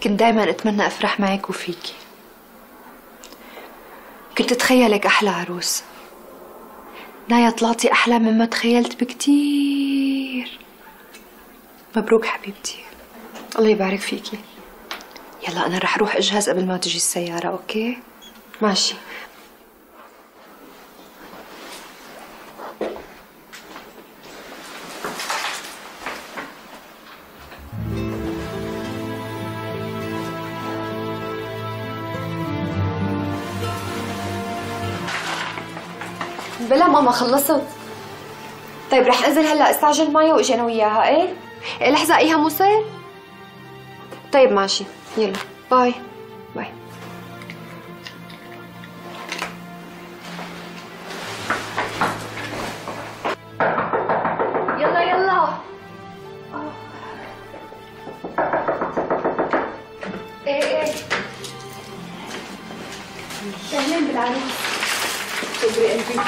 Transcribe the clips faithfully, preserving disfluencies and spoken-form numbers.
كنت دايما اتمنى افرح معك وفيكي. كنت اتخيلك احلى عروس. نايا طلعتي احلى مما تخيلت بكتير. مبروك حبيبتي. الله يبارك فيكي. يلا انا رح اروح اجهز قبل ما تجي السيارة، اوكي؟ ماشي. بلا ماما خلصت. طيب رح انزل هلا استعجل معي واجي انا وياها. ايه؟ إيه لحظة ايها موصل؟ طيب ماشي يلا باي باي. يلا يلا. ايه ايه اهلين بالعروس. صبري قلبي.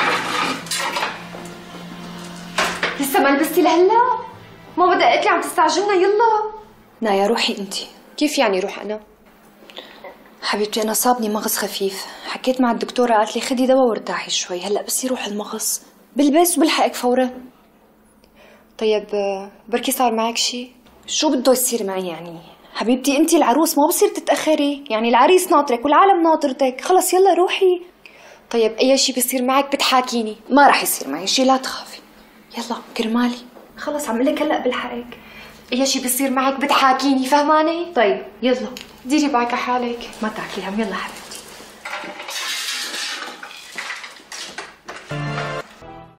لسه ما لبستي لهلا؟ ماما دقت لي عم تستعجلنا. يلا نايا روحي انتي. كيف يعني روح انا؟ حبيبتي انا صابني مغص خفيف، حكيت مع الدكتوره قالت لي خدي دواء وارتاحي شوي، هلا بس يروح المغص بلبس وبلحقك فورا. طيب بركي صار معك شيء؟ شو بده يصير معي يعني؟ حبيبتي انتي العروس ما بصير تتاخري، يعني العريس ناطرك والعالم ناطرتك، خلص يلا روحي. طيب اي شيء بيصير معك بتحاكيني. ما رح يصير معي شيء لا تخافي. يلا كرمالي. خلص عم لك هلا بلحقك. اي شيء بيصير معك بتحاكيني، فهماني؟ طيب يلا ديري بالك على حالك. ما تحكي هم. يلا حبيبتي.